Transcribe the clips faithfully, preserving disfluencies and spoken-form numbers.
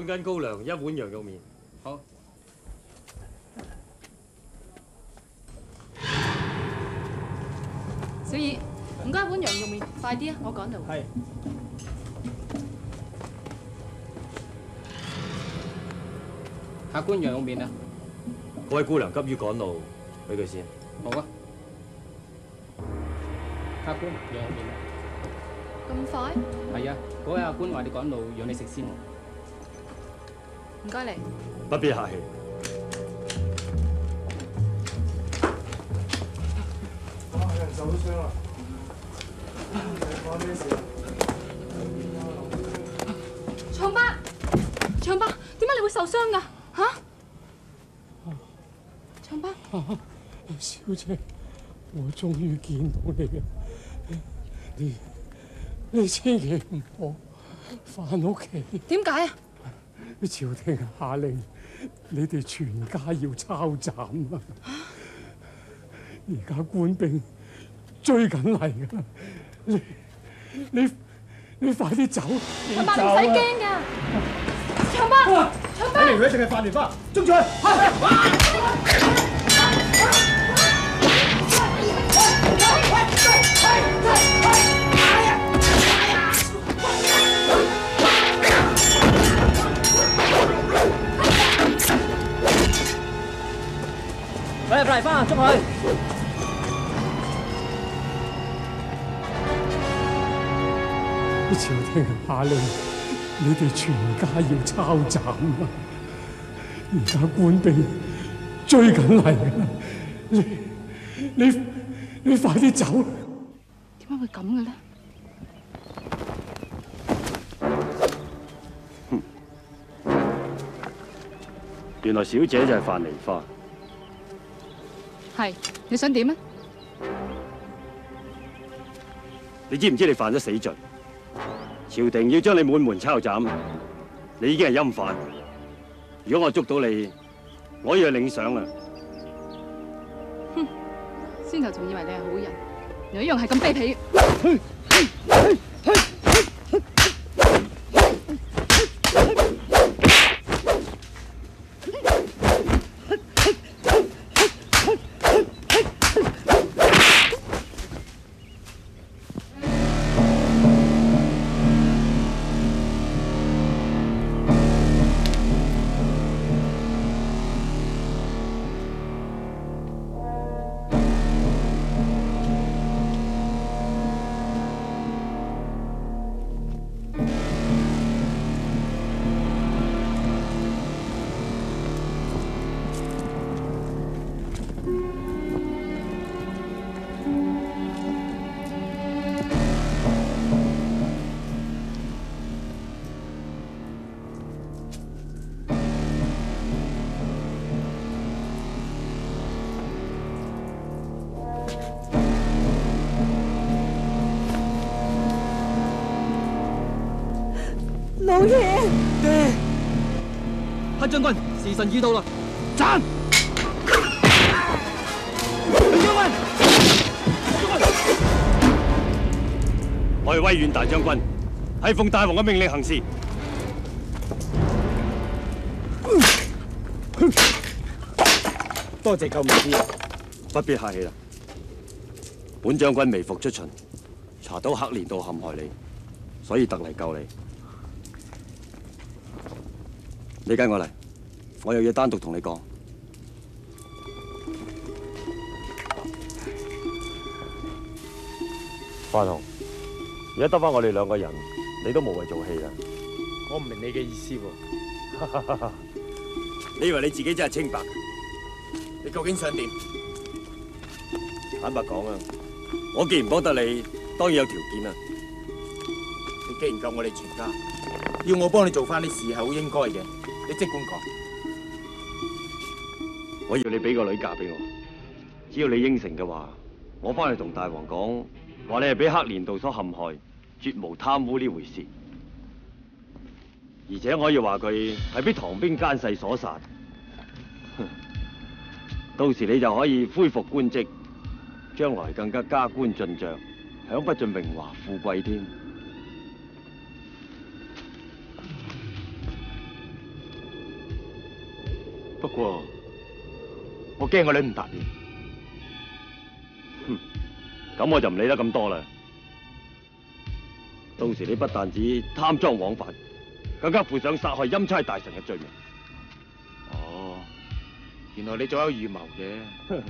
斤高粱，一碗羊肉麵。 好。 小二，唔該碗羊肉麵，快啲啊！我趕路。 係。客官羊肉麵啊！ 嗰位姑娘急於趕路，俾佢先。 好啊。客官羊肉麵啊！ 咁快？ 係啊，嗰位客官話你趕路，讓你食先。 唔該你。 不必客氣。 啊！有人受咗傷啦！發咩事啊？ 長伯，長伯，點解你會受傷㗎？嚇？長伯， 小姐，我終於見到你啦！你你千祈唔好翻屋企。 點解啊？ 朝廷下令，你哋全家要抄斬啊！而家官兵追緊嚟㗎啦！你你你快啲走！ 長伯唔使驚㗎，長伯，長伯， 睇嚟佢一定係范蓮花，捉住佢！ 嚟嚟花，捉佢！ 朝廷下令，你哋全家要抄斬啊！而家官兵追緊嚟㗎啦！你你你快啲走！ 點解會咁嘅咧？ 原來小姐就係范梨花。 係，你想點啊？ 你知唔知你犯咗死罪？朝廷要將你滿門抄斬，你已經係欽犯。如果我捉到你，我要去領賞啦。 哼！先頭仲以為你係好人，原來一樣係咁卑鄙。 老爺， 爹，黑將軍，時辰已到啦！斬！黑將軍， 我係威遠大將軍，係奉大王嘅命令行事。 多謝救命之恩， 不必客氣啦。本將軍微服出巡，查到黑蓮道陷害你，所以特嚟救你。你跟我嚟，我有嘢單獨同你講。范雄，而家得翻我哋兩個人，你都無謂做戲啦。 我唔明你嘅意思喎。 你以為你自己真係清白？你究竟想點？坦白講啊，我既然幫得你，當然有條件啦。 你既然救我哋全家，要我幫你做翻啲事係好應該嘅。你即管講， 我要你俾個女嫁俾我，只要你應承嘅話，我翻去同大王講，話你係俾黑蓮道所陷害，絕無貪污呢回事。而且我可以話佢係俾唐兵奸細所殺。到時你就可以恢復官職，將來更加加官進爵，享不盡榮華富貴添。 過我驚個女唔答應。 哼，咁我就唔理得咁多啦。到時你不但止貪贓枉法，更加負上殺害欽差大臣嘅罪名。 哦，原來你早有預謀嘅。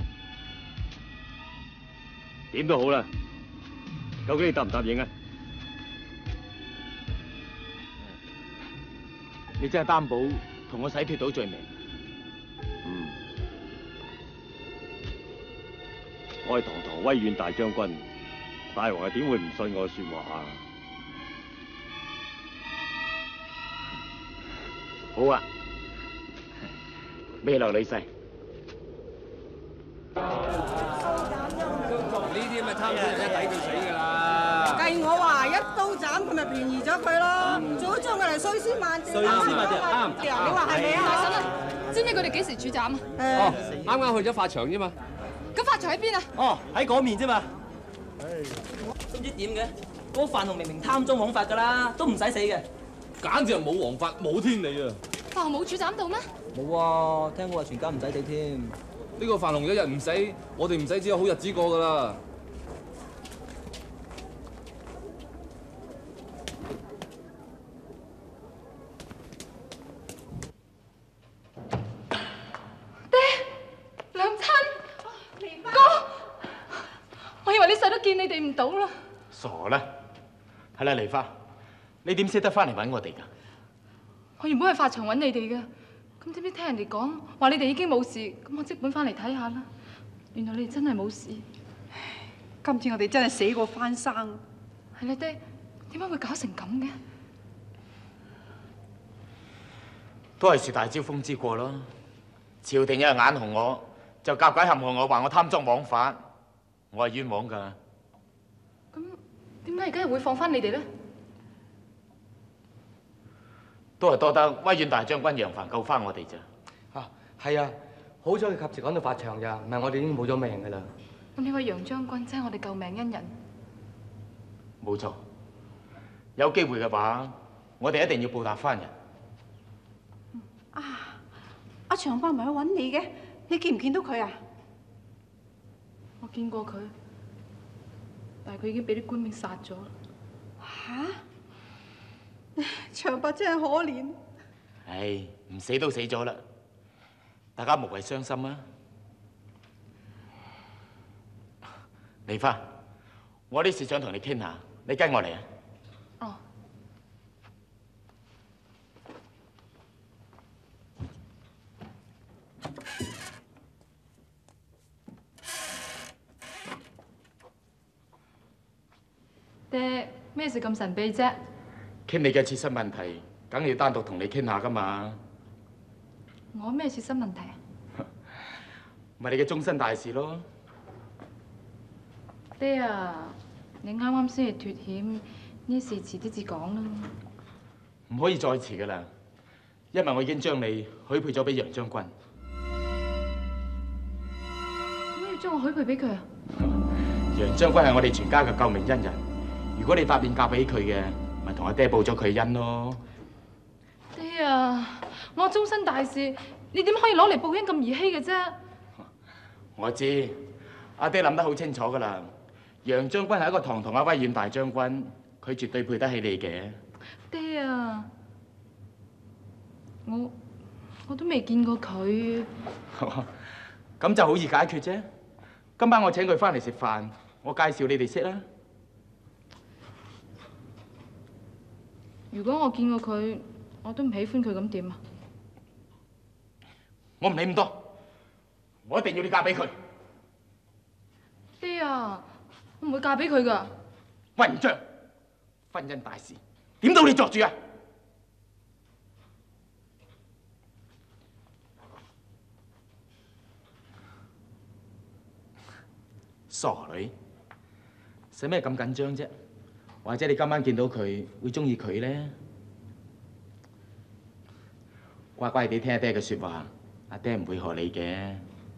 點都好啦，究竟你答唔答應啊？ 你真係擔保同我洗脱到罪名？ 嗯，我係堂堂威遠大將軍，大王又點會唔信我嘅說話啊？ 好啊，未來女婿。 呢啲咪貪官人一抵到死㗎啦！ 計我話一刀斬佢咪便宜咗佢咯，仲要將佢嚟碎屍萬段。 碎屍萬段啱你話係咪啊？ 大嬸啊，知唔知佢哋幾時主斬啊？ 哦，啱啱去咗法場啫嘛。 咁法場喺邊啊？ 哦，喺嗰面啫嘛。都唔知點嘅，嗰個范雄明明貪贓枉法㗎啦，都唔使死嘅。 簡直係冇王法冇天理啊！ 范雄冇主斬到咩？ 冇啊，聽講話全家唔使死添。 呢個范雄一日唔死，我哋唔使只有好日子過㗎啦。 娘親，哥，我以為呢世都見你哋唔到啦。 傻啦，係啦，梨花，你點識得翻嚟揾我哋㗎？ 我原本係法場揾你哋嘅，咁點知聽人哋講話你哋已經冇事，咁我即本翻嚟睇下啦。原來你哋真係冇事。 今次我哋真係死過翻生。 係啦，爹，點解會搞成咁嘅？ 都係樹大招風之過咯。朝廷有人眼紅我，就夾鬼陷害我，話我貪贓枉法，我係冤枉㗎。 咁點解而家又會放翻你哋咧？ 都係多得威遠大將軍楊帆救翻我哋咋。 啊，係啊，好彩佢及時趕到法場咋，唔係我哋已經冇咗命㗎啦。 咁呢位楊將軍真係我哋救命恩人。 冇錯，有機會嘅話，我哋一定要報答翻人。 啊，阿長伯唔係去揾你嘅，你見唔見到佢啊？ 我見過佢，但係佢已經俾啲官兵殺咗。 嚇！長伯真係可憐。 唉，唔死都死咗啦，大家無謂傷心啊！梨花，我有啲事想同你傾下，你跟我嚟啊！ 哦。爹，咩事咁神秘啫？ 傾你嘅切身問題，梗要單獨同你傾下噶嘛。 我咩切身問題啊？ 咪你嘅終身大事咯。 爹啊，你啱啱先係脱險，呢事遲啲至講啦。 唔可以再遲噶啦，因為我已經將你許配咗俾楊將軍。 點解要將我許配俾佢啊？ 楊將軍係我哋全家嘅救命恩人，如果你答應嫁俾佢嘅，咪同阿爹報咗佢恩咯。 爹啊，我終身大事，你點可以攞嚟報恩咁兒戲嘅啫？ 我知，阿爹諗得好清楚噶啦。楊將軍係一個堂堂嘅威遠大將軍，佢絕對配得起你嘅。 爹啊，我我都未見過佢。 咁就好易解決啫。今晚我請佢翻嚟食飯，我介紹你哋識啦。 如果我見過佢，我都唔喜歡佢，咁點啊？ 我唔理咁多，我一定要你嫁俾佢。 爹啊，我唔會嫁俾佢噶。 混帳，婚姻大事點到你作主啊？傻女，使咩咁緊張啫？或者你今晚見到佢會中意佢咧？乖乖地聽阿爹嘅説話，阿爹唔會害你嘅。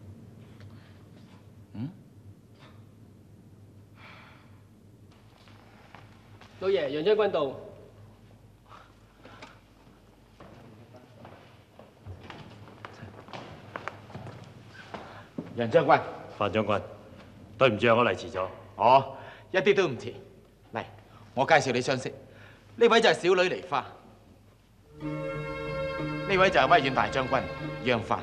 嗯？ 老爺，楊將軍到。 楊將軍， 范將軍，對唔住啊，我嚟遲咗。 哦，一啲都唔遲。嚟，我介紹你相識，呢位就係小女梨花，呢位就係威遠大將軍楊帆。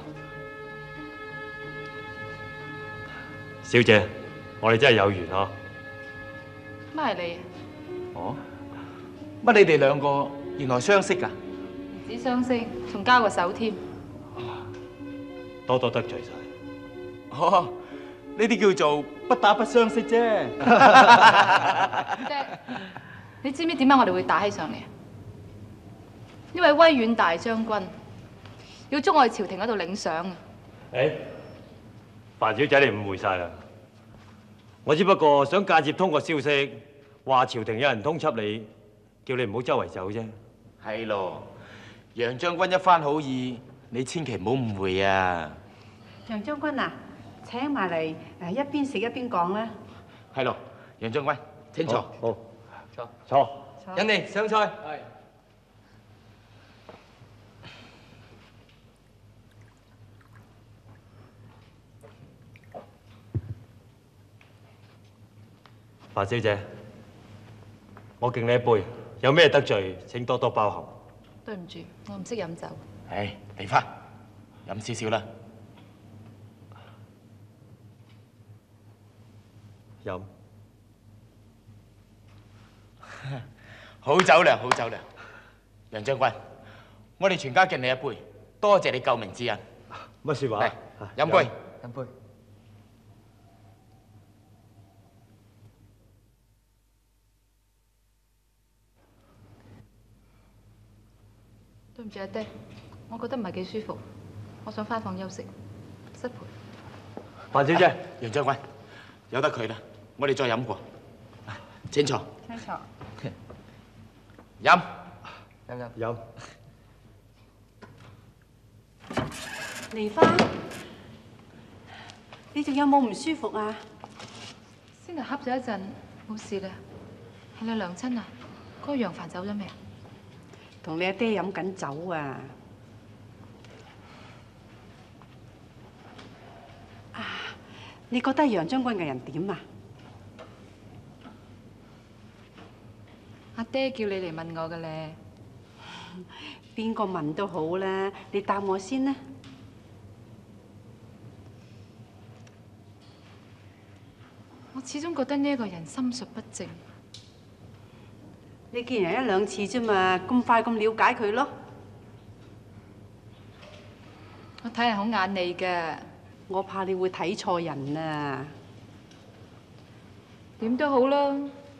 小姐，我哋真係有緣啊！ 乜係你啊？ 哦，乜你哋兩個原來相識㗎？ 唔止相識，仲交過手添。 多多得罪晒。 哦，呢啲叫做不打不相識啫。 爹，你知唔知點解我哋會打起上嚟啊？呢位威遠大將軍要捉我去朝廷嗰度領賞啊！ 誒，范小姐，你誤會晒啦。我只不過想間接通過消息，話朝廷有人通緝你，叫你唔好周圍走啫。 係咯，楊將軍一番好意，你千祈唔好誤會啊！ 楊將軍啊，請埋嚟誒，一邊食一邊講啦。 係咯，楊將軍請坐。 好， 坐坐。 人哋上菜。係。 范小姐，我敬你一杯，有咩得罪請多多包涵。 對唔住，我唔識飲酒。 唉，梨花，飲少少啦。 飲。 好酒量，好酒量。楊將軍，我哋全家敬你一杯，多謝你救命之恩。 乜説話？ 嚟，飲杯。 飲杯。 對唔住阿爹，我覺得唔係幾舒服，我想返房休息，失陪。 范小姐， 楊將軍，由得佢啦，我哋再飲過。請坐。 請坐。 飲。 飲飲飲。 梨花，你仲有冇唔舒服啊？ 先係瞌咗一陣，冇事啦。係你娘親啊？嗰個楊帆走咗未啊？ 同你阿爹飲緊酒啊！啊，你覺得楊將軍嘅人點啊？ 阿爹叫你嚟問我嘅咧。 邊個問都好啦，你答我先啦。 我始終覺得呢一個人心術不正。 你見人一兩次啫嘛，咁快咁了解佢咯？ 我睇人好眼利嘅， 我怕你會睇錯人啊！ 點都好啦，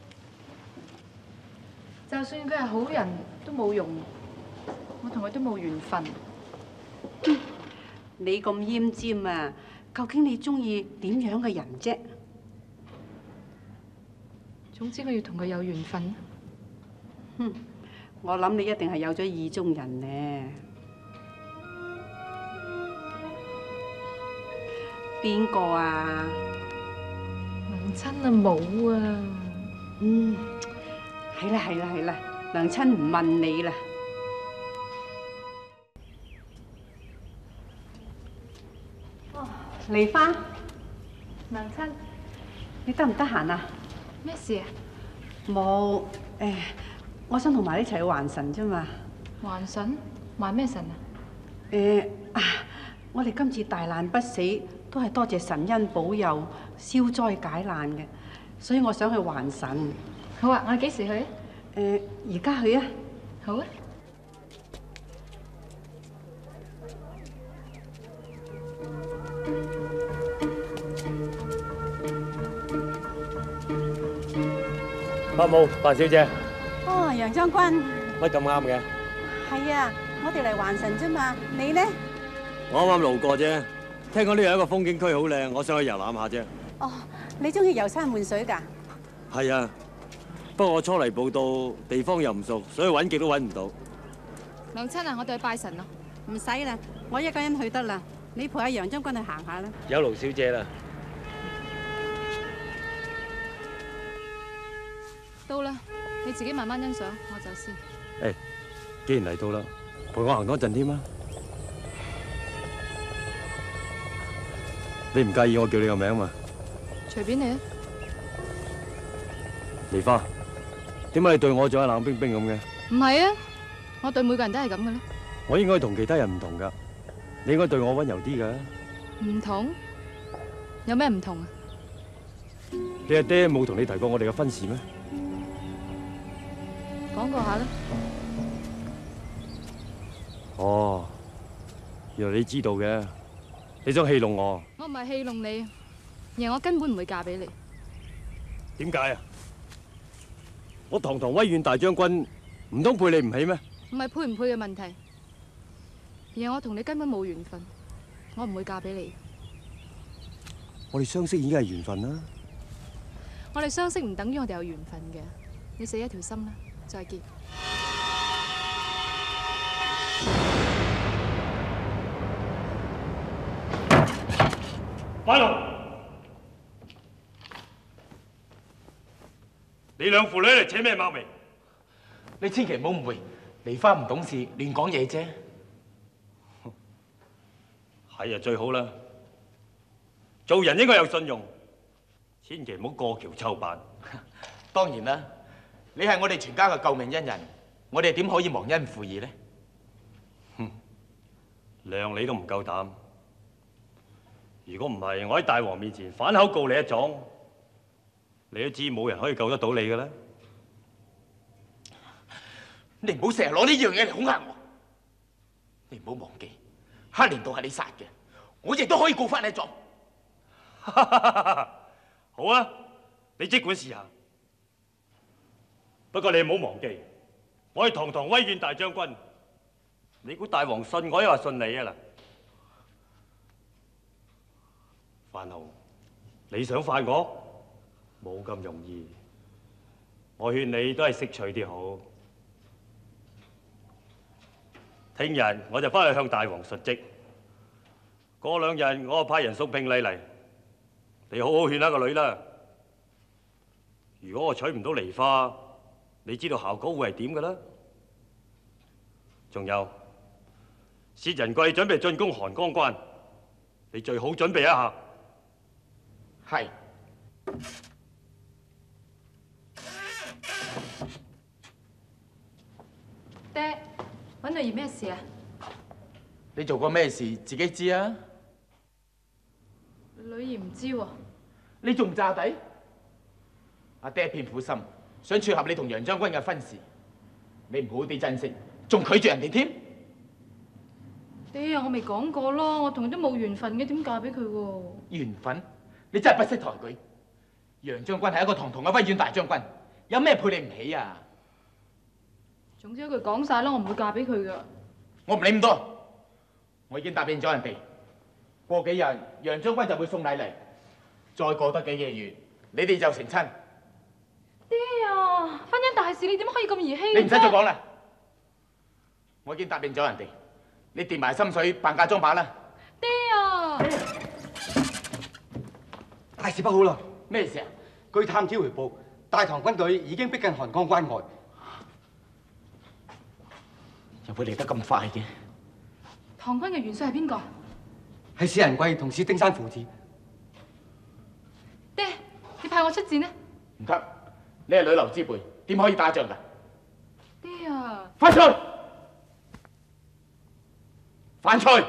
就算佢係好人都冇用，我同佢都冇緣分。 你咁奄尖啊，究竟你中意點樣嘅人啫？ 總之我要同佢有緣分。 哼，我諗你一定係有咗意中人呢。邊個啊？ 娘親啊，冇啊。 嗯，係啦係啦係啦，娘親唔問你啦。哦，梨花， 娘親， 你得唔得閒啊？ 咩事啊？ 冇，誒。我想同埋你一齊去還神啫嘛。 還神？還咩神啊？ 誒啊！我哋今次大難不死，都係多謝神恩保佑、消災解難嘅，所以我想去還神。 好啊！我哋幾時去啊？ 誒，而家去啊！ 好啊！ 伯母，范小姐。 哦，楊將軍。 乜咁啱嘅？ 係啊，我哋嚟還神啫嘛。你呢？ 我啱啱路過啫，聽講呢度有一個風景區好靚，我想去遊覽下啫。 哦，你中意遊山玩水㗎？ 係啊，不過我初嚟報到，地方又唔熟，所以揾極都揾唔到。 娘親啊，我哋去拜神咯。 唔使啦，我一個人去得啦。你陪阿楊將軍去行下啦。 有勞小姐啦。 到啦，你自己慢慢欣賞，我走先。 誒，既然嚟到啦，陪我行多陣添啊！ 你唔介意我叫你個名嘛？ 隨便你啊。 梨花，點解你對我仲係冷冰冰咁嘅？ 唔係啊，我對每個人都係咁嘅啦。 我應該同其他人唔同噶，你應該對我溫柔啲噶。 唔同？有咩唔同啊？ 你阿爹冇同你提過我哋嘅婚事咩？ 講過下啦。 哦，原來你知道嘅，你想戲弄我？ 我唔係戲弄你，而係我根本唔會嫁俾你。 點解啊？我堂堂威遠大將軍，唔通配你唔起咩？ 唔係配唔配嘅問題，而係我同你根本冇緣分，我唔會嫁俾你。 我哋相識已經係緣分啦。 我哋相識唔等於我哋有緣分嘅。你死一條心啦，再見。 快龍，你兩父女嚟扯咩貓尾？ 你千祈唔好誤會，梨花唔懂事，亂講嘢啫。 係啊，最好啦。做人應該有信用，千祈唔好過橋抽板。 當然啦，你係我哋全家嘅救命恩人，我哋點可以忘恩負義呢？ 哼，諒你都唔夠膽。如果唔係，我喺大王面前反口告你一狀，你都知冇人可以救得到你嘅啦。 你唔好成日攞呢樣嘢嚟恐嚇我。你唔好忘記，黑蓮道係你殺嘅，我亦都可以告翻你一狀。 好啊，你即管試下。不過你唔好忘記，我係堂堂威遠大將軍。你估大王信我，抑或信你啊？嗱，范豪，你想犯我？冇咁容易。我勸你都係識趣啲好。聽日我就翻去向大王述職。過兩日我就派人送聘禮嚟。你好好勸下個女啦。如果我娶唔到梨花，你知道效果會係點㗎啦。仲有，薛仁貴準備進攻韓江關，你最好準備一下。 係。 爹，揾女兒咩事啊？ 你做過咩事自己知啊？ 女兒唔知喎。 你仲唔詐底？阿爹一片苦心，想撮合你同楊將軍嘅婚事，你唔好啲珍惜，仲拒絕人哋添。 爹啊，我未講過咯，我同佢都冇緣分嘅，點嫁俾佢喎？ 緣分？你真係不識抬舉。楊將軍係一個堂堂嘅威遠大將軍，有咩配你唔起啊？ 總之一句講晒啦，我唔會嫁俾佢噶。 我唔理咁多，我已經答應咗人哋。過幾日楊將軍就會送禮嚟，再過得幾個月，你哋就成親。 爹啊，婚姻大事你點可以咁兒戲？ 你唔使再講啦，我已經答應咗人哋，你掂埋心水辦嫁妝辦啦。 爹啊！ 大事不好啦！ 咩事啊？ 據探子回報，大唐軍隊已經逼近韓江關外。 又會嚟得咁快嘅？ 唐軍嘅元帥係邊個？ 係薛仁貴同薛丁山父子。 爹，你派我出戰呢？ 唔得，你係女流之輩，點可以打仗㗎？ 爹啊！ 范翠，范翠。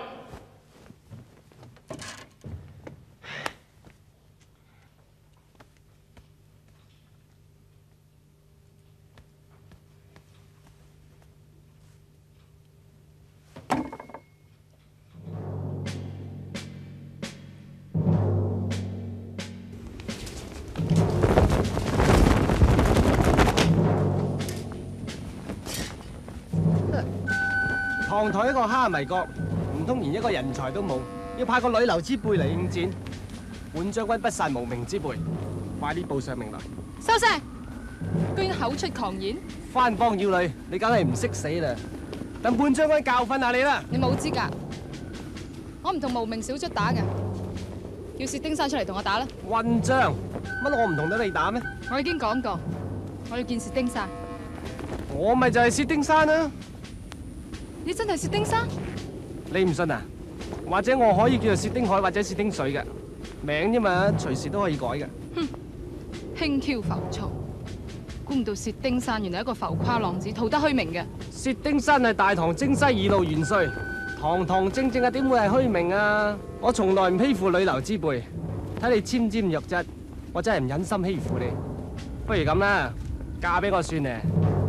堂堂一個蝦迷國，唔通連一個人才都冇，要派個女流之輩嚟應戰？本將軍不殺無名之輩，快啲報上名來！ 收聲！居然口出狂言！ 番邦妖女，你梗係唔識死啦！等本將軍教訓下你啦！ 你冇資格，我唔同無名小卒打嘅，叫薛丁山出嚟同我打啦！ 混帳，乜我唔同得你打咩？ 我已經講過，我要見薛丁山。 我咪就係薛丁山啦！ 你真係薛丁山？ 你唔信啊？或者我可以叫做薛丁海或者薛丁水嘅。 名啫嘛，隨時都可以改嘅。 哼，輕佻浮躁，估唔到薛丁山原來係一個浮誇浪子，圖得虛名嘅。 薛丁山係大唐征西二路元帥，堂堂正正啊，點會係虛名啊？我從來唔欺負女流之輩，睇你纖纖弱質，我真係唔忍心欺負你。不如咁啦，嫁俾我算咧。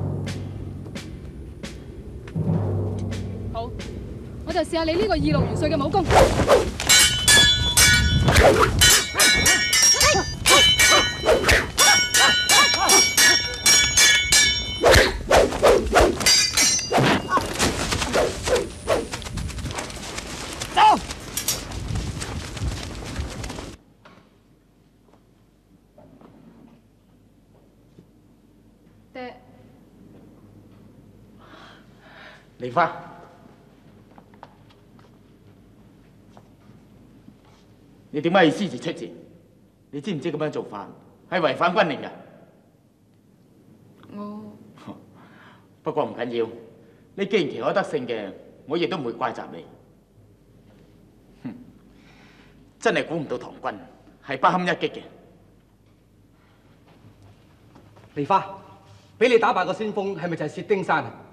好，我就試下你呢個二路元帥嘅武功。爹， 梨花，你點解要私自出戰？你知唔知咁樣做法係違反軍令嘅？ 我不過唔緊要，你既然旗可得勝嘅，我亦都唔會怪責你。哼，真係估唔到唐軍係不堪一擊嘅。 梨花，俾你打敗個先鋒係咪就係薛丁山啊？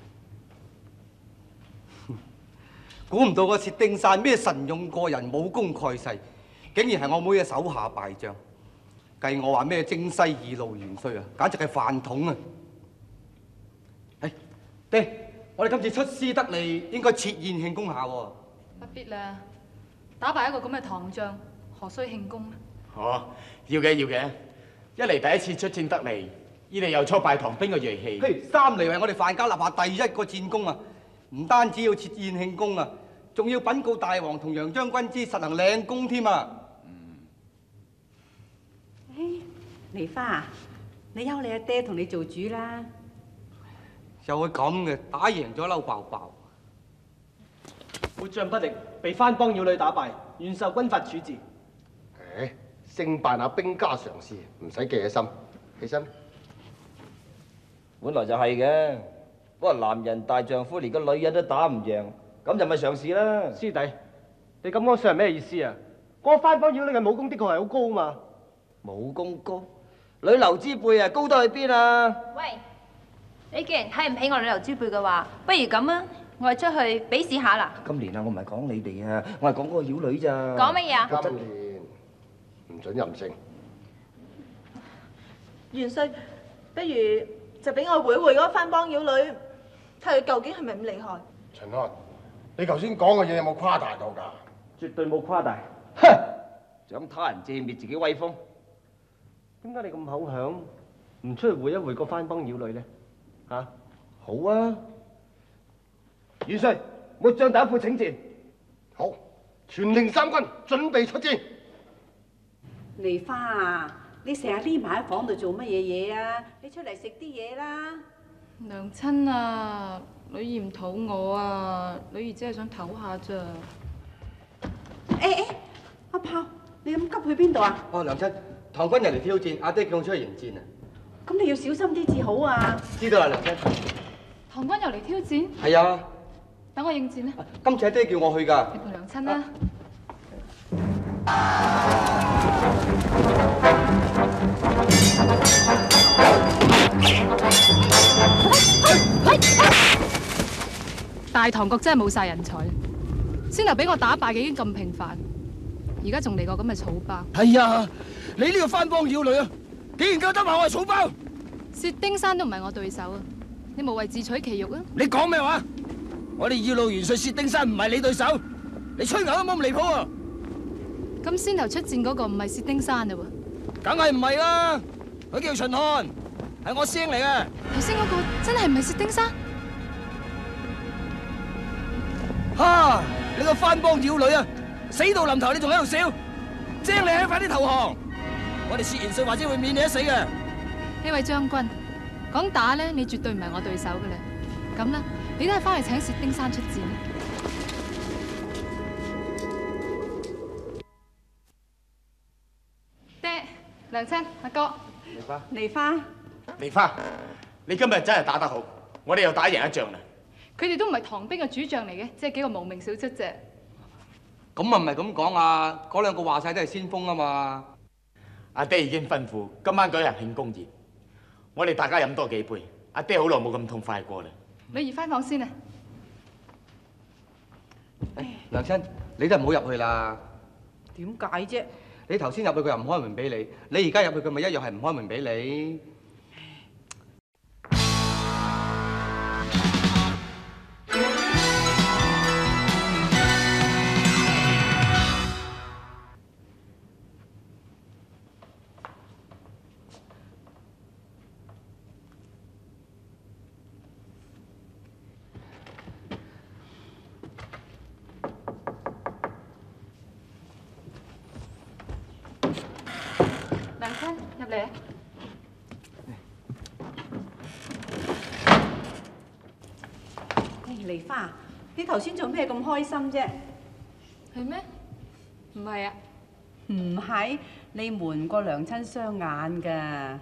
估唔到個薛丁山咩神勇過人、武功蓋世，竟然係我妹嘅手下敗將。計我話咩征西二路元帥啊，簡直係飯桶啊！誒，爹，我哋今次出師得利，應該設宴慶功下喎。 不必啦，打敗一個咁嘅唐將，何須慶功呢？ 哦，要嘅要嘅，一嚟第一次出戰得利，二嚟又挫敗唐兵嘅銳氣。 嘿，三嚟係我哋范家立下第一個戰功啊！唔單止要設宴慶功啊，仲要稟告大王同楊將軍知，實行領功添啊！ 梨花，你休你阿爹同你做主啦。 就會咁嘅，打贏咗嬲爆爆。 末將不力，被番邦妖女打敗，願受軍法處置。 誒，勝敗那兵家常事，唔使記喺心。起身。 本來就係嘅，不過男人大丈夫連個女人都打唔贏，咁就咪常事啦。 師弟，你咁講上係咩意思啊？嗰個番邦妖女嘅武功的確係好高嘛。 武功高，女流之輩啊，高得去邊啊？ 喂，你既然睇唔起我女流之輩嘅話，不如咁啊，我哋出去比試下啦。 今年啊，我唔係講你哋啊，我係講嗰個妖女咋。 講乜嘢啊？ 今年唔准任性。 元帥，不如就俾我會會嗰番邦妖女，睇佢究竟係咪咁厲害。 陳安，你頭先講嘅嘢有冇誇大到㗎？ 絕對冇誇大。 哼，想他人借滅自己威風。 點解你咁口響，唔出去會一會個番邦妖女呢？嚇、啊， 好啊！ 元帥，末將打副請戰。 好，傳令三軍準備出戰。 梨花啊，你成日匿埋喺房度做乜嘢嘢啊？你出嚟食啲嘢啦。 娘親啊，女兒唔肚餓啊，女兒只係想唞下咋。 誒誒，阿炮，你咁急去邊度啊？ 哦，娘親，唐軍人嚟挑戰，阿爹叫我出去迎戰啊！ 咁你要小心啲至好啊！ 知道啦，娘親。 唐軍又嚟挑戰？ 係啊。 等我應戰啦。 今次阿爹叫我去㗎。 你陪娘親啦。大唐國真係冇晒人才，先頭俾我打敗嘅已經咁平凡，而家仲嚟個咁嘅草包。 係啊，你呢個番邦妖女啊，竟然夠得話我係草包！ 薛丁山都唔係我對手啊！你無謂自取其辱啊！ 你講咩話？我哋二路元帥薛丁山唔係你對手，你吹牛都冇咁離譜啊！ 咁先頭出戰嗰個唔係薛丁山啊喎？ 梗係唔係啦，佢叫秦漢，係我師兄嚟嘅。 頭先嗰個真係唔係薛丁山？ 哈！你個番邦妖女啊，死到臨頭你仲喺度笑，精你啊，快啲投降！我哋薛元帥或者會免你一死嘅。 呢位將軍，講打咧，你絕對唔係我對手噶啦。咁啦，你都係翻去請薛丁山出戰啦。爹，娘親，阿哥。 梨花。 梨花。 梨花，你今日真係打得好，我哋又打贏一仗啦。 佢哋都唔係唐兵嘅主將嚟嘅，只係幾個無名小卒啫。 咁啊唔係咁講啊，嗰兩個話晒都係先鋒啊嘛。 阿爹已經吩咐今晚舉行慶功宴，我哋大家飲多幾杯。阿爹好耐冇咁痛快過啦。 女兒翻房先啊！ 娘親，你都唔好入去啦。 點解啫？ 你頭先入去佢又唔開門俾你，你而家入去佢咪一樣係唔開門俾你。 娘親入嚟啊！ 唉，梨花，你頭先做咩咁開心啫？ 係咩？唔係啊， 唔係，你瞞過娘親雙眼㗎。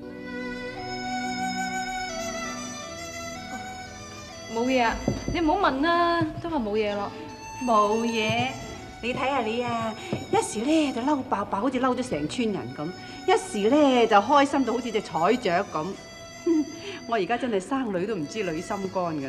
冇嘢啊！你唔好問啦，都話冇嘢咯。 冇嘢，你睇下你啊，一時咧就嬲爆爆，好似嬲咗成村人咁；一時咧就開心到好似隻彩雀咁。我而家真係生女都唔知女心肝㗎啦。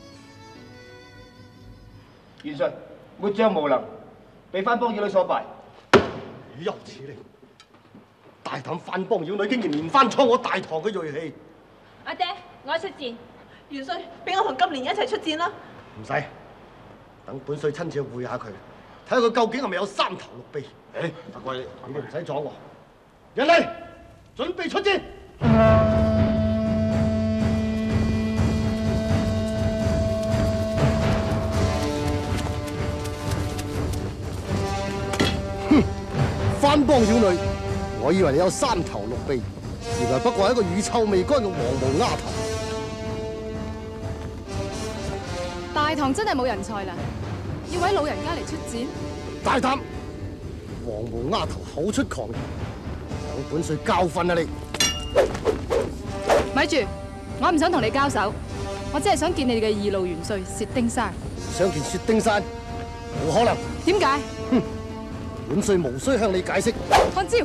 元帥，末將無能，被番邦妖女所敗。 豈有此理！大膽番邦妖女，竟然連番挫我大唐嘅銳氣！ 阿爹，我出戰。 元帥，俾我同金蓮一齊出戰啦！ 唔使，等本帥親自去會下佢，睇下佢究竟係咪有三頭六臂。誒，阿貴，你哋唔使阻我。人嚟，準備出戰！哼，番邦妖女，我以為你有三頭六臂，原來不過係一個乳臭未乾嘅黃毛丫頭。 大唐真係冇人才啦，要位老人家嚟出戰。 大膽！黃毛丫頭口出狂言，等本帥教訓啊你！ 咪住，我唔想同你交手，我只係想見你哋嘅二路元帥薛丁山。 想見薛丁山，冇可能。 點解？ 哼！本帥無需向你解釋。 看招！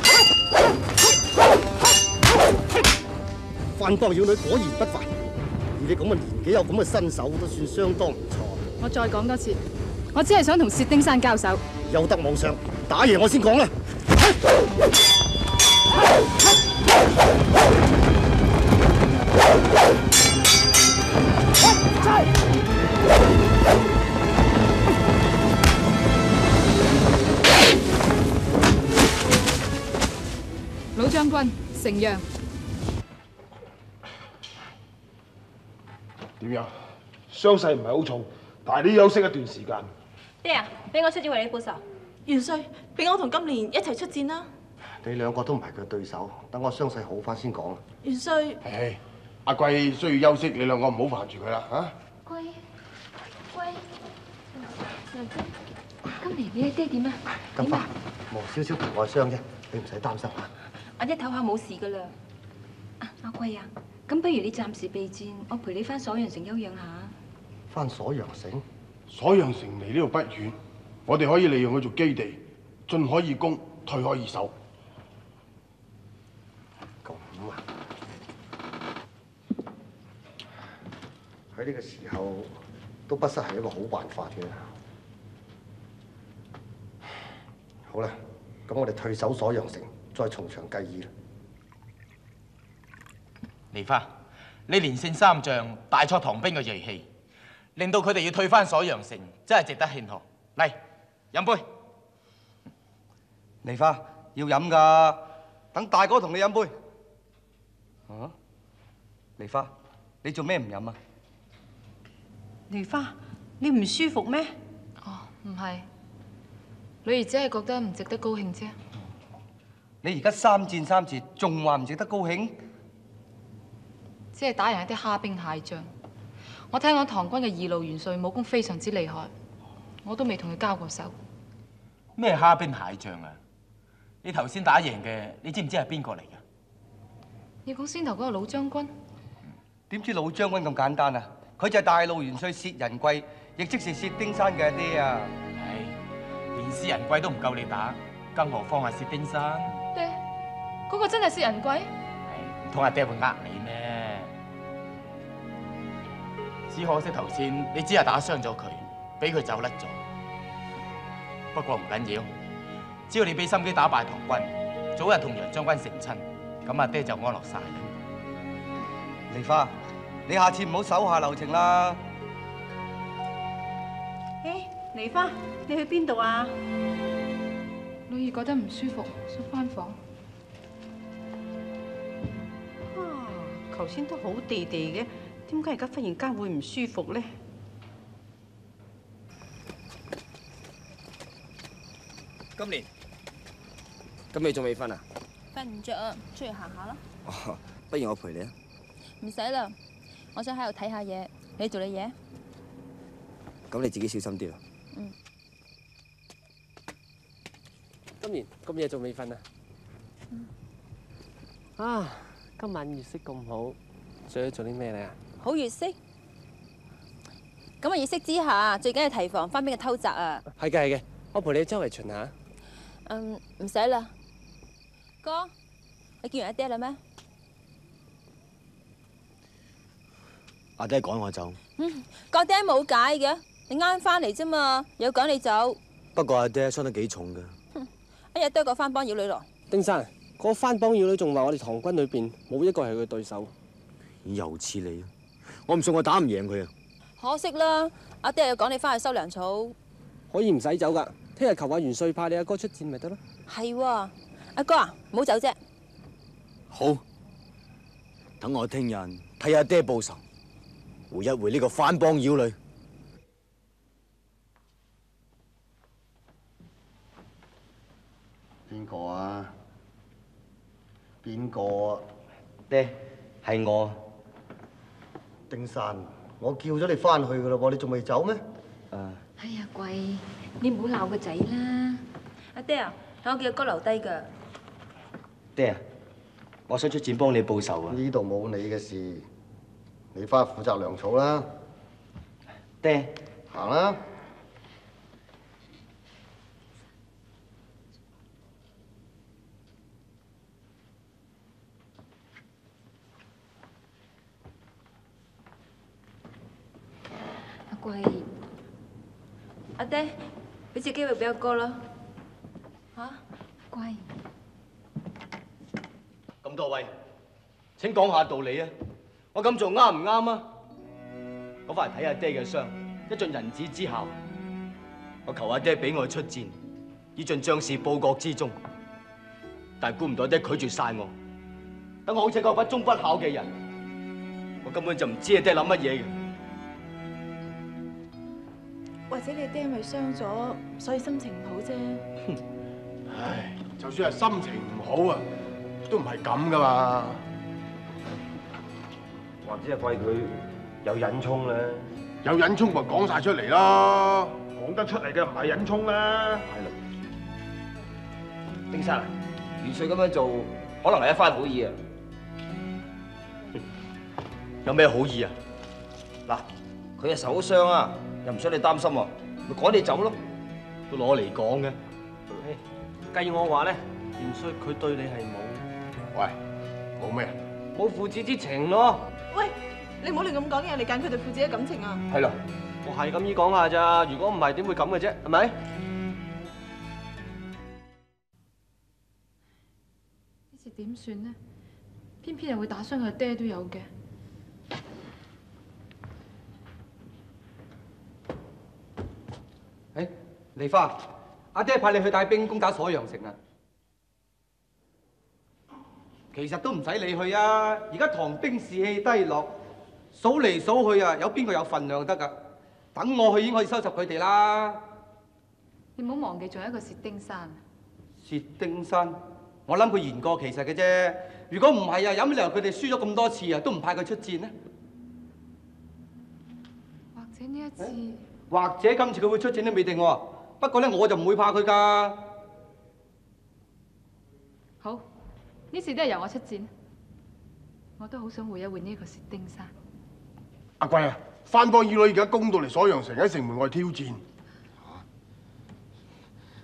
番邦妖女果然不凡。以你咁嘅年紀有咁嘅身手，都算相當唔錯。 我再講多次，我只係想同薛丁山交手。 有得妄想，打贏我先講啦！ 老將軍，承讓。 點樣？傷勢唔係好重，但係你休息一段時間。 爹啊，俾我出戰為你報仇。 元帥，俾我同金蓮一齊出戰啦！ 你兩個都唔係佢對手，等我傷勢好翻先講。 元帥， 唉，阿貴需要休息，你兩個唔好煩住佢啦嚇。 貴貴，娘親，金蓮你阿爹點啊？ 金花，無少少皮外傷啫，你唔使擔心嚇。 阿爹唞下冇事噶啦。啊，阿貴啊！咁不如你暫時備戰，我陪你翻鎖陽城休養下。 翻鎖陽城？ 鎖陽城離呢度不遠，我哋可以利用佢做基地，進可以攻，退可以守。 咁啊！喺呢個時候都不失係一個好辦法嘅。好啦，咁我哋退守鎖陽城，再從長計議啦。 梨花，你連勝三仗，大挫唐兵嘅銳氣，令到佢哋要退翻鎖陽城，真係值得慶賀。嚟，飲杯。 梨花要飲㗎，等大哥同你飲杯。啊？梨花，你做咩唔飲啊？ 梨花，你唔舒服咩？ 哦，唔係，女兒只係覺得唔值得高興啫。 你而家三戰三捷，仲話唔值得高興？ 只係打贏一啲蝦兵蟹將。我聽講唐軍嘅二路元帥武功非常之厲害，我都未同佢交過手。 咩蝦兵蟹將啊？你頭先打贏嘅，你知唔知係邊個嚟㗎？ 你講先頭嗰個老將軍？ 點知老將軍咁簡單啊？佢就係大路元帥薛仁貴，亦即是薛丁山嘅阿爹啊！ 唉， 連薛仁貴都唔夠你打，更何況係薛丁山？ 爹，嗰個真係薛仁貴？ 唔通阿爹會呃你咩？只可惜頭先你只係打傷咗佢，俾佢走甩咗。不過唔緊要，只要你俾心機打敗唐軍，早日同楊將軍成親，咁阿爹就安樂晒啦。 梨花，你下次唔好手下留情啦。 誒，梨花，你去邊度啊？ 女兒覺得唔舒服，想返房。 啊，頭先都好地地嘅，點解而家忽然間會唔舒服咧？ 今年，咁你仲未瞓啊？ 瞓唔着啊，出去行下啦。 哦，不如我陪你啊。 唔使啦，我想喺度睇下嘢，你做你嘢。 咁你自己小心啲啦。 嗯。 今年咁夜仲未瞓啊？ 嗯。 啊，今晚月色咁好，想去做啲咩咧？ 好月色。咁啊，月色之下最緊要提防翻邊個偷襲啊！ 係嘅係嘅，我陪你周圍巡下。 嗯，唔使啦。哥，你見完阿爹啦咩？ 阿爹趕我走。 嗯，個爹冇解嘅，你啱翻嚟啫嘛，有趕你走。 不過阿爹傷得幾重㗎。 哼，一日多個番邦妖女咯。 丁生，嗰個番邦妖女仲話我哋唐軍裏邊冇一個係佢對手。 又似你啊！我唔信我打唔贏佢啊！ 可惜啦，阿爹又趕你翻去收糧草。 可以唔使走噶，聽日求下元帥派你阿哥出戰咪得咯。 係喎，阿哥啊，唔好走啫。 好，等我聽日替阿爹報仇，回一回呢個番邦妖女。 邊個啊？邊個啊？ 爹，係我。 丁山，我叫咗你翻去噶啦喎，你仲未走咩？ 誒。 哎呀，貴，你唔好鬧個仔啦。 阿爹啊，係我叫阿哥留低㗎。 爹啊，我想出戰幫你報仇啊！ 呢度冇你嘅事，你翻去負責糧草啦。 爹， 行啦。 阿貴， 阿爹，俾次機會俾阿哥啦。嚇， 貴。 咁多位，請講下道理啊！我咁做啱唔啱啊？我翻嚟睇阿爹嘅傷，一盡人子之孝。我求阿爹俾我出戰，以盡將士報國之忠。但係估唔到阿爹拒絕晒我，等我好似個不忠不孝嘅人。我根本就唔知阿爹諗乜嘢嘅。 或者你爹咪傷咗，所以心情唔好啫。 唉，就算係心情唔好啊，都唔係咁噶嘛。 或者係貴佢有隱衝咧？ 有隱衝咪講晒出嚟咯，講得出嚟嘅唔係隱衝啦。 係啦，丁生，元帥咁樣做，可能係一番好意啊。 有咩好意啊？ 嗱，佢係受咗傷啊，又唔想你擔心喎，咪趕你走咯。 都攞嚟講嘅。 計我話咧，元帥佢對你係冇， 喂，冇咩啊？ 冇父子之情咯。 喂，你唔好亂咁講嘢，你揀佢哋父子嘅感情啊！ 係咯，我係咁意講下咋，如果唔係點會咁嘅啫，係咪？ 呢次點算呢？偏偏又會打傷佢爹都有嘅。 誒，梨花，阿爹派你去帶兵攻打鎖陽城啊！其實都唔使你去啊！而家唐兵士氣低落，數嚟數去啊，有邊個有份量得㗎？等我去已經可以收拾佢哋啦。 你唔好忘記，仲有一個薛丁山。 薛丁山，我諗佢言過其實嘅啫。如果唔係啊，有乜理由佢哋輸咗咁多次啊，都唔派佢出戰呢？ 或者呢一次， 或者今次佢會出戰都未定喎。不過咧，我就唔會怕佢㗎。 好，呢次都係由我出戰。我都好想會一會呢個薛丁山。 阿貴啊，番邦妖女而家攻到嚟鎖陽城，喺城門外挑戰。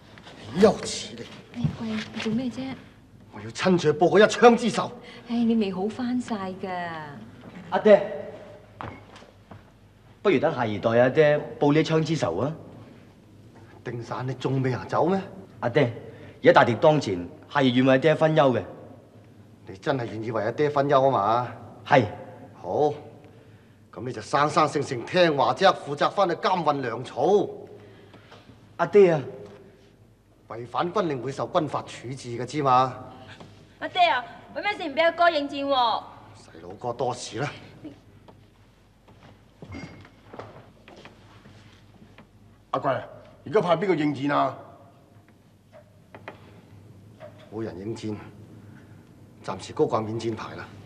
豈有此理！ 哎，貴，你做咩啫？ 我要親自去報嗰一槍之仇。 唉，你未好翻晒㗎。 阿爹，不如等夏二代阿爹報呢一槍之仇啊！ 丁山，你仲未行走咩？ 阿爹，而家大敵當前，夏兒願為阿爹分憂嘅。 你真係願意為阿爹分憂啊嘛？ 係。 好，咁你就生生性性聽話啫，負責翻去監運糧草。 阿爹啊， 違反軍令會受軍法處置嘅，知嘛？ 阿爹啊，為咩事唔俾阿哥應戰喎？ 細佬哥多事啦。 阿貴，而家派邊個應戰啊？ 冇人應戰，暫時高掛免戰牌啦。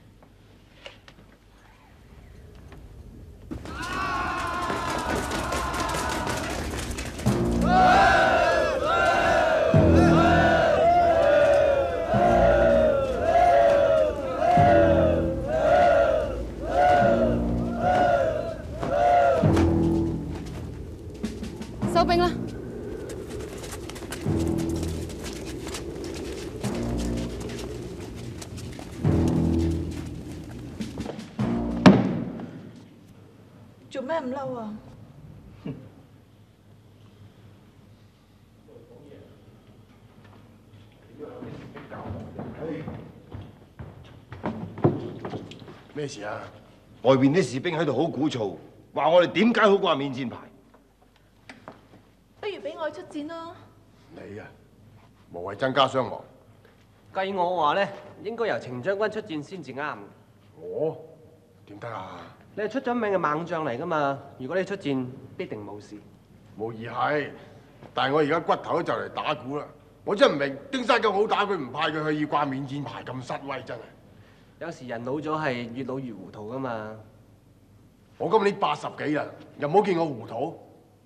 收兵啦！ 做咩唔嬲啊？ 咩事啊？ 外邊啲士兵喺度好鼓噪，話我哋點解好掛免戰牌？ 不如俾我出戰啦！ 你啊，無謂增加傷亡。 計我話咧，應該由程將軍出戰先至啱。 我點得啊？ 你係出咗名嘅猛將嚟噶嘛？如果你出戰，必定冇事。 無疑係，但係我而家骨頭都就嚟打鼓啦。我真係唔明，丁山咁好打，佢唔派佢去要掛免戰牌咁失威，真係。 有時人老咗係越老越糊塗噶嘛。 我今年八十幾啦，又冇見我糊塗。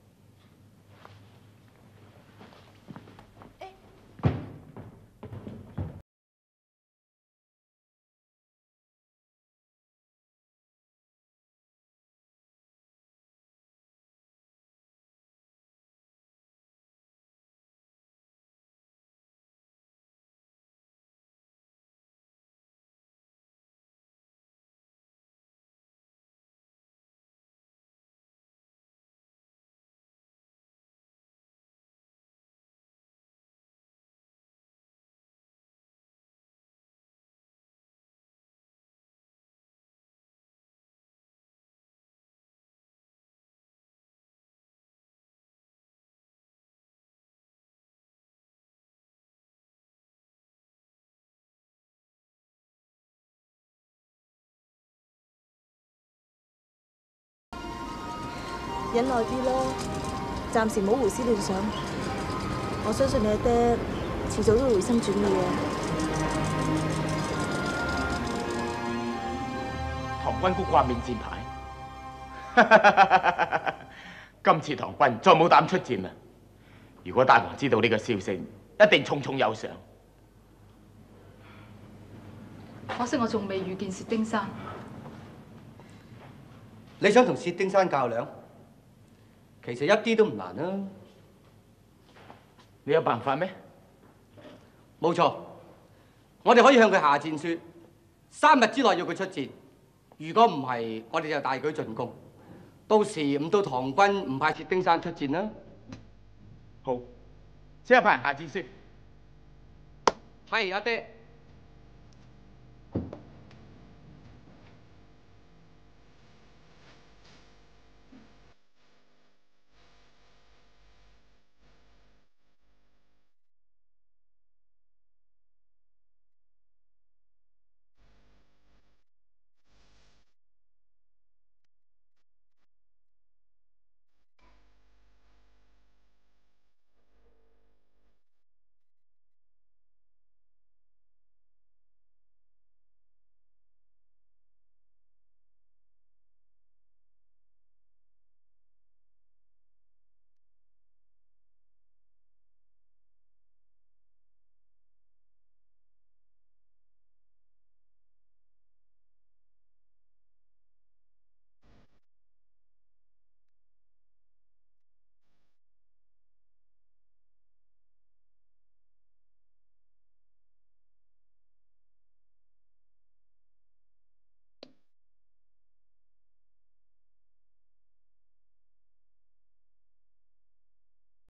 忍耐啲啦，暫時冇胡思亂想。我相信你阿爹遲早都會回心轉意嘅。 唐軍姑掛免戰牌，今次唐軍再冇膽出戰啦。如果大王知道呢個消息，一定重重有賞。 可惜我仲未遇見薛丁山。 你想同薛丁山較量？其實一啲都唔難啦。 你有辦法咩？ 冇錯，我哋可以向佢下戰書，三日之內要佢出戰。如果唔係，我哋就大舉進攻。到時唔到唐軍唔派薛丁山出戰啦。 好，即刻派人下戰書。 係阿爹。